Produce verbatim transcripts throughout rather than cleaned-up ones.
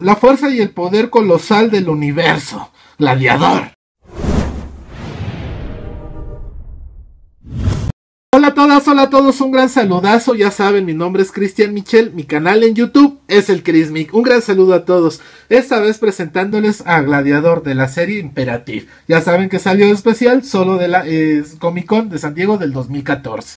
La fuerza y el poder colosal del universo. Gladiador. Hola a todas, hola a todos, un gran saludazo. Ya saben, mi nombre es Cristian Michel, mi canal en YouTube es el Crismic. Un gran saludo a todos, esta vez presentándoles a Gladiador de la serie Imperative. Ya saben que salió especial solo de la eh, Comic Con de San Diego del dos mil catorce.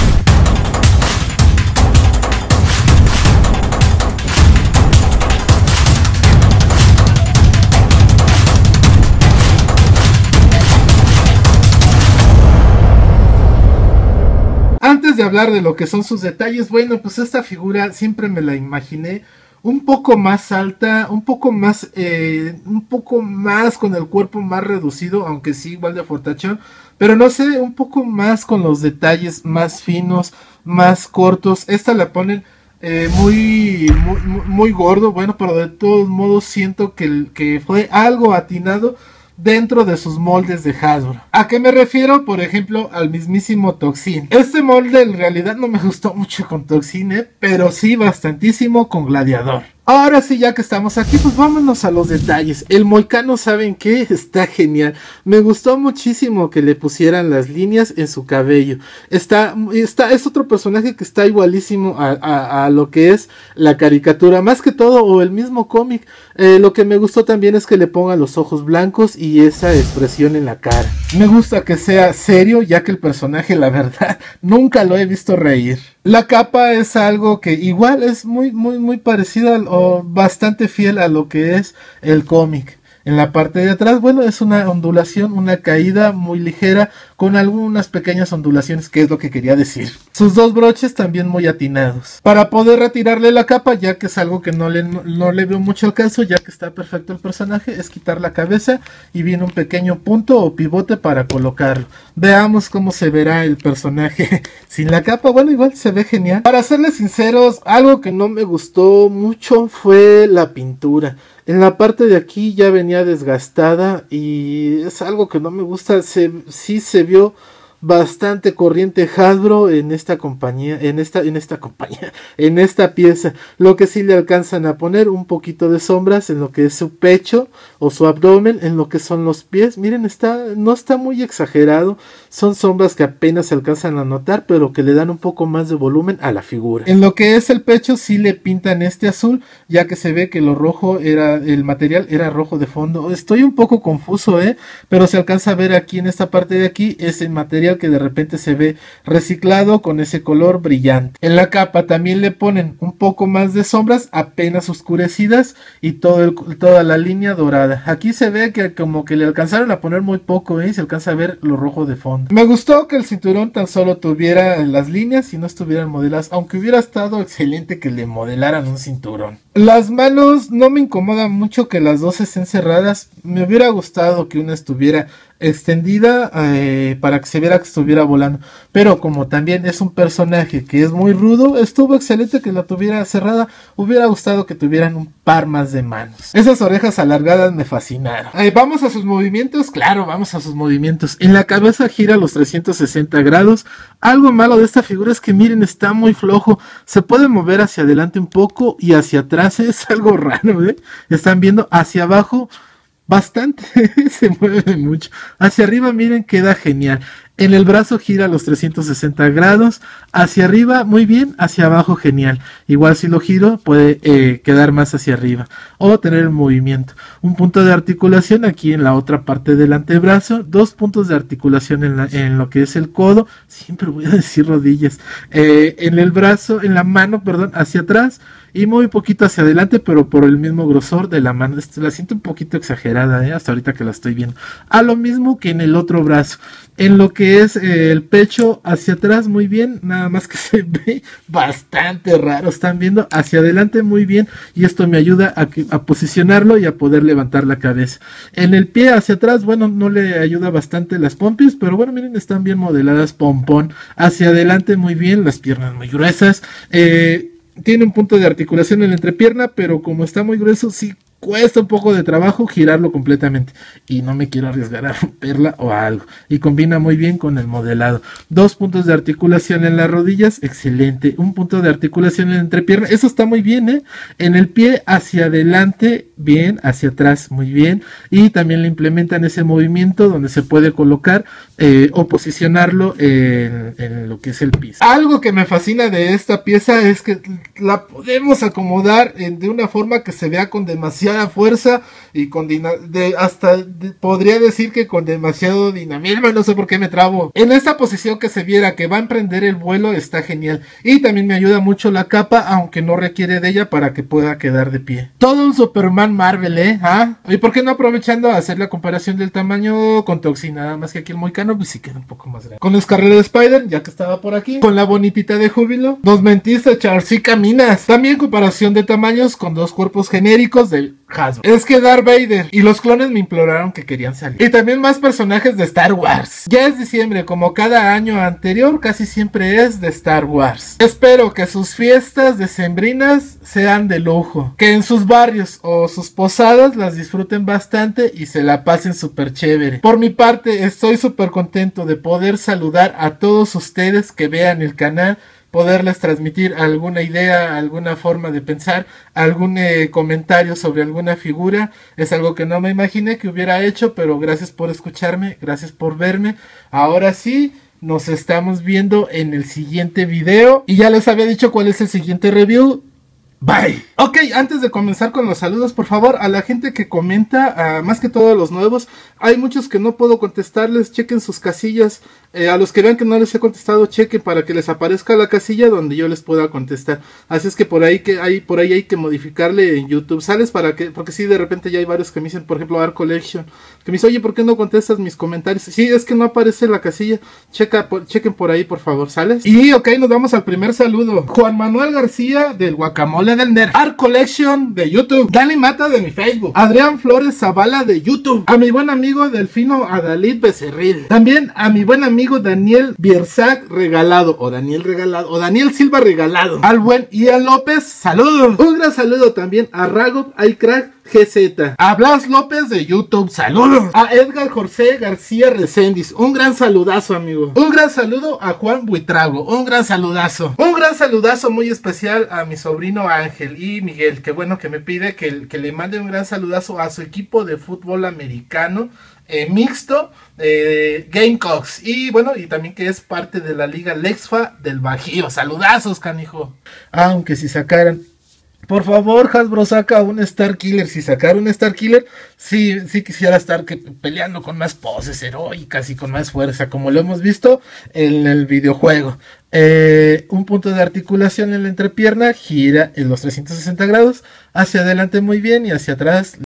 Antes de hablar de lo que son sus detalles, bueno, pues esta figura siempre me la imaginé un poco más alta, un poco más, eh, un poco más con el cuerpo más reducido, aunque sí igual de fortachón, pero no sé, un poco más con los detalles más finos, más cortos. Esta la ponen eh, muy, muy, muy gordo, bueno, pero de todos modos siento que, que fue algo atinado dentro de sus moldes de Hasbro. ¿A qué me refiero? Por ejemplo, al mismísimo Toxin. Este molde en realidad no me gustó mucho con Toxin, ¿eh? Pero sí bastantísimo con Gladiador. Ahora sí, ya que estamos aquí, pues vámonos a los detalles. El moicano, ¿saben qué? Está genial. Me gustó muchísimo que le pusieran las líneas en su cabello. Está, está, es otro personaje que está igualísimo a, a, a lo que es la caricatura, más que todo, o el mismo cómic. Eh, lo que me gustó también es que le pongan los ojos blancos y esa expresión en la cara. Me gusta que sea serio, ya que el personaje, la verdad, nunca lo he visto reír. La capa es algo que igual es muy, muy, muy parecida o bastante fiel a lo que es el cómic. En la parte de atrás, bueno, es una ondulación, una caída muy ligera con algunas pequeñas ondulaciones, que es lo que quería decir. Sus dos broches también muy atinados. Para poder retirarle la capa, ya que es algo que no le, no, no le veo mucho al caso, ya que está perfecto el personaje, es quitar la cabeza y viene un pequeño punto o pivote para colocarlo. Veamos cómo se verá el personaje sin la capa. Bueno, igual se ve genial. Para serles sinceros, algo que no me gustó mucho fue la pintura. En la parte de aquí ya venía desgastada y es algo que no me gusta. Se, sí se vio bastante corriente Hasbro en esta compañía, en esta, en esta compañía, en esta pieza. Lo que sí le alcanzan a poner un poquito de sombras en lo que es su pecho o su abdomen, en lo que son los pies. Miren, está, no está muy exagerado. Son sombras que apenas se alcanzan a notar, pero que le dan un poco más de volumen a la figura. En lo que es el pecho sí le pintan este azul, ya que se ve que lo rojo era, el material era rojo de fondo. Estoy un poco confuso, eh, pero se alcanza a ver aquí en esta parte de aquí ese material que de repente se ve reciclado con ese color brillante. En la capa también le ponen un poco más de sombras apenas oscurecidas y todo el, toda la línea dorada. Aquí se ve que como que le alcanzaron a poner muy poco, ¿eh? Se alcanza a ver lo rojo de fondo. Me gustó que el cinturón tan solo tuviera las líneas y no estuvieran modeladas, aunque hubiera estado excelente que le modelaran un cinturón. Las manos no me incomodan mucho que las dos estén cerradas. Me hubiera gustado que una estuviera extendida eh, para que se viera que estuviera volando, pero como también es un personaje que es muy rudo, estuvo excelente que la tuviera cerrada. Hubiera gustado que tuvieran un par más de manos. Esas orejas alargadas me fascinaron. Eh, vamos a sus movimientos. Claro, vamos a sus movimientos. En la cabeza gira los trescientos sesenta grados. Algo malo de esta figura es que miren, está muy flojo. Se puede mover hacia adelante un poco y hacia atrás, es algo raro, ¿eh? Están viendo hacia abajo bastante, se mueve mucho. Hacia arriba, miren, queda genial. En el brazo gira los trescientos sesenta grados. Hacia arriba, muy bien. Hacia abajo, genial. Igual si lo giro, puede eh, quedar más hacia arriba. O tener el movimiento. Un punto de articulación aquí en la otra parte del antebrazo. Dos puntos de articulación en, la, en lo que es el codo. Siempre voy a decir rodillas. Eh, en el brazo, en la mano, perdón, hacia atrás. Y muy poquito hacia adelante, pero por el mismo grosor de la mano. La siento un poquito exagerada, ¿eh? Hasta ahorita que la estoy viendo. A lo mismo que en el otro brazo. En lo que es eh, el pecho hacia atrás, muy bien. Nada más que se ve bastante raro. Están viendo hacia adelante muy bien. Y esto me ayuda a, que, a posicionarlo y a poder levantar la cabeza. En el pie hacia atrás, bueno, no le ayuda bastante las pompis. Pero bueno, miren, están bien modeladas. Pompón. Hacia adelante muy bien. Las piernas muy gruesas. Eh... Tiene un punto de articulación en la entrepierna, pero como está muy grueso, sí cuesta un poco de trabajo girarlo completamente y no me quiero arriesgar a romperla o a algo, y combina muy bien con el modelado. Dos puntos de articulación en las rodillas, excelente. Un punto de articulación en la entrepierna, eso está muy bien, ¿eh? En el pie hacia adelante, bien, hacia atrás, muy bien, y también le implementan ese movimiento donde se puede colocar eh, o posicionarlo en, en lo que es el piso. Algo que me fascina de esta pieza es que la podemos acomodar en, de una forma que se vea con demasiada fuerza y con de, hasta de, podría decir que con demasiado dinamismo, no sé por qué me trabo. En esta posición que se viera que va a emprender el vuelo está genial, y también me ayuda mucho la capa, aunque no requiere de ella para que pueda quedar de pie. Todo un Superman Marvel, ¿eh? ¿Ah? ¿Y por qué no aprovechando a hacer la comparación del tamaño con Toxie? Nada más que aquí el Moicano pues sí queda un poco más grande. Con la Scarlet Spider, ya que estaba por aquí, con la bonitita de Júbilo, nos mentiste, Charles, sí caminas. También comparación de tamaños con dos cuerpos genéricos de Hasbro. Es que Darth Vader y los clones me imploraron que querían salir. Y también más personajes de Star Wars. Ya es diciembre, como cada año anterior, casi siempre es de Star Wars. Espero que sus fiestas decembrinas sean de lujo, que en sus barrios o sus posadas las disfruten bastante y se la pasen súper chévere. Por mi parte, estoy súper contento de poder saludar a todos ustedes que vean el canal, poderles transmitir alguna idea, alguna forma de pensar, algún eh, comentario sobre alguna figura. Es algo que no me imaginé que hubiera hecho, pero gracias por escucharme, gracias por verme. Ahora sí, nos estamos viendo en el siguiente video, y ya les había dicho cuál es el siguiente review. Bye. Ok, antes de comenzar con los saludos, por favor, a la gente que comenta, uh, más que todo a los nuevos, hay muchos que no puedo contestarles, chequen sus casillas, eh, a los que vean que no les he contestado, chequen para que les aparezca la casilla donde yo les pueda contestar. Así es que por ahí que hay, por ahí hay que modificarle en YouTube, ¿sales? Para que, porque sí, de repente ya hay varios que me dicen, por ejemplo, Art Collection, que me dicen, oye, ¿por qué no contestas mis comentarios? Sí, es que no aparece la casilla, checa, por, chequen por ahí, por favor, ¿sales? Y ok, nos vamos al primer saludo. Juan Manuel García del Guacamole del Nerd, Art Collection de YouTube, Dani Mata de mi Facebook, Adrián Flores Zavala de YouTube, a mi buen amigo Delfino Adalid Becerril, también a mi buen amigo Daniel Bierzac Regalado, o Daniel Regalado, o Daniel Silva Regalado, al buen Ian López, saludos, un gran saludo también a Rago iCrack G Z, a Blas López de YouTube, saludos, a Edgar José García Reséndiz, un gran saludazo, amigo, un gran saludo a Juan Buitrago, un gran saludazo, un gran saludazo muy especial a mi sobrino Ángel y Miguel, que bueno que me pide que, que le mande un gran saludazo a su equipo de fútbol americano eh, mixto, eh, Gamecocks, y bueno, y también que es parte de la liga Lexfa del Bajío, saludazos, canijo. Aunque si sacaran, por favor, Hasbro, saca un Star Killer. Si sacara un Star Killer, sí, sí quisiera estar que, peleando con más poses heroicas y con más fuerza, como lo hemos visto en el videojuego. Eh, un punto de articulación en la entrepierna, gira en los trescientos sesenta grados, hacia adelante muy bien y hacia atrás